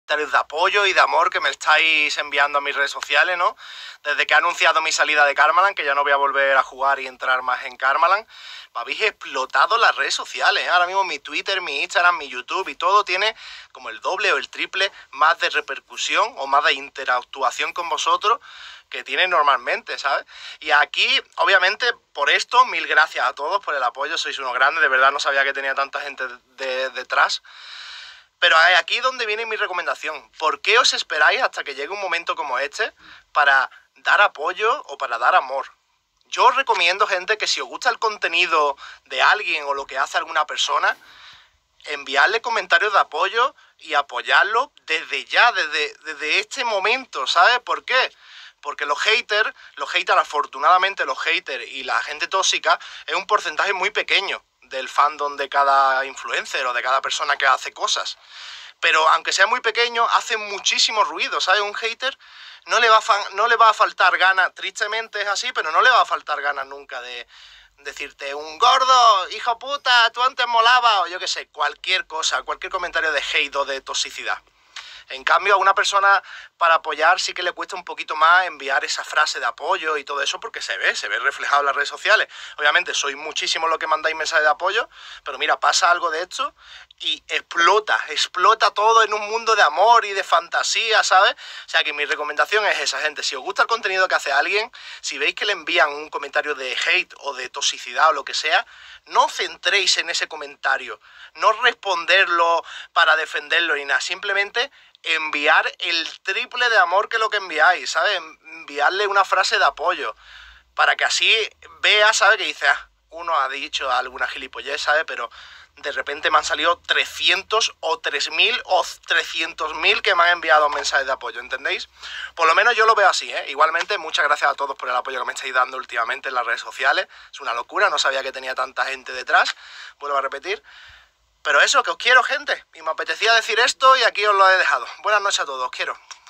de apoyo y de amor que me estáis enviando a mis redes sociales, ¿no? Desde que he anunciado mi salida de Karmaland, que ya no voy a volver a jugar y entrar más en Karmaland, me habéis explotado las redes sociales, ¿eh? Ahora mismo mi Twitter, mi Instagram, mi YouTube y todo tiene como el doble o el triple más de repercusión o más de interactuación con vosotros que tiene normalmente, ¿sabes? Y aquí, obviamente, por esto, mil gracias a todos por el apoyo, sois unos grandes, de verdad no sabía que tenía tanta gente detrás. Pero aquí es donde viene mi recomendación. ¿Por qué os esperáis hasta que llegue un momento como este para dar apoyo o para dar amor? Yo os recomiendo, gente, que si os gusta el contenido de alguien o lo que hace alguna persona, enviarle comentarios de apoyo y apoyarlo desde ya, desde este momento, ¿sabes? ¿Por qué? Porque los haters, afortunadamente los haters y la gente tóxica es un porcentaje muy pequeño del fandom de cada influencer o de cada persona que hace cosas. Pero aunque sea muy pequeño, hace muchísimo ruido, ¿sabes? Un hater no le va a faltar ganas, tristemente es así, pero no le va a faltar ganas nunca de decirte un gordo, hijo puta, tú antes molabas, o yo qué sé, cualquier cosa, cualquier comentario de hate o de toxicidad. En cambio, a una persona para apoyar sí que le cuesta un poquito más enviar esa frase de apoyo y todo eso porque se ve reflejado en las redes sociales. Obviamente, sois muchísimos los que mandáis mensajes de apoyo, pero mira, pasa algo de esto y explota todo en un mundo de amor y de fantasía, ¿sabes? O sea que mi recomendación es esa, gente. Si os gusta el contenido que hace alguien, si veis que le envían un comentario de hate o de toxicidad o lo que sea, no centréis en ese comentario, no responderlo para defenderlo ni nada, simplemente enviar el triple de amor que lo que enviáis, ¿sabes? Enviarle una frase de apoyo, para que así vea, ¿sabes? Que dice, uno ha dicho alguna gilipollez, ¿sabes? Pero de repente me han salido 300 o 3000 o 300.000 que me han enviado mensajes de apoyo, ¿entendéis? Por lo menos yo lo veo así, ¿eh? Igualmente, muchas gracias a todos por el apoyo que me estáis dando últimamente en las redes sociales. Es una locura, no sabía que tenía tanta gente detrás, vuelvo a repetir. Pero eso, que os quiero, gente, y me apetecía decir esto y aquí os lo he dejado. Buenas noches a todos, os quiero.